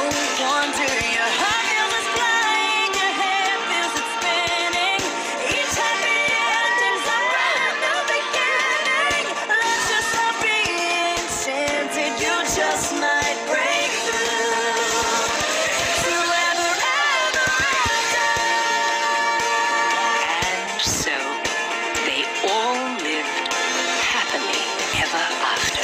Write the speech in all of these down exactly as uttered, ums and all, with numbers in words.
wonder. Your heart feels it flying, your head feels it spinning. Each happy ending's a brand new beginning. Let's just stop being enchanted. You just might break through to ever, ever after. And so they all lived happily ever after.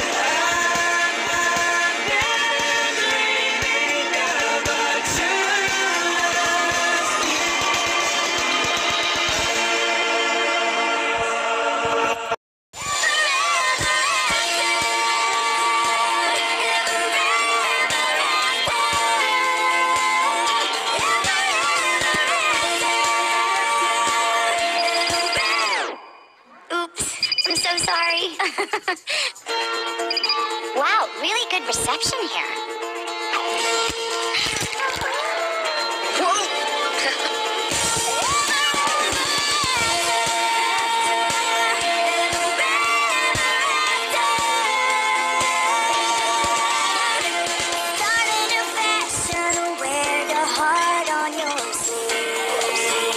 Oops, I'm so sorry. Wow, really good reception here. Start a new fashion, wear your heart on your sleeve.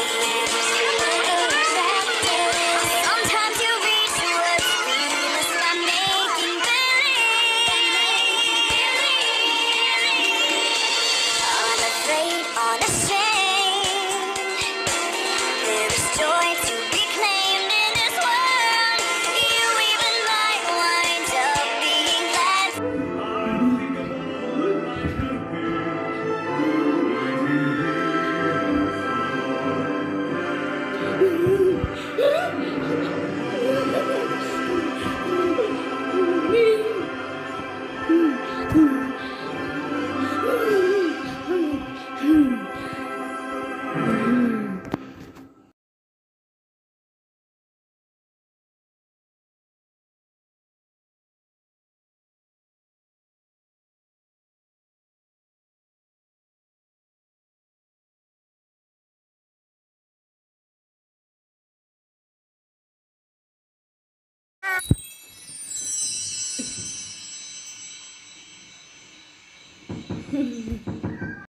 Sometimes you reach what's fearless by making believe. Unafraid, unashamed. There is joy to be claimed in this world. You even might wind up being glad. Hmm.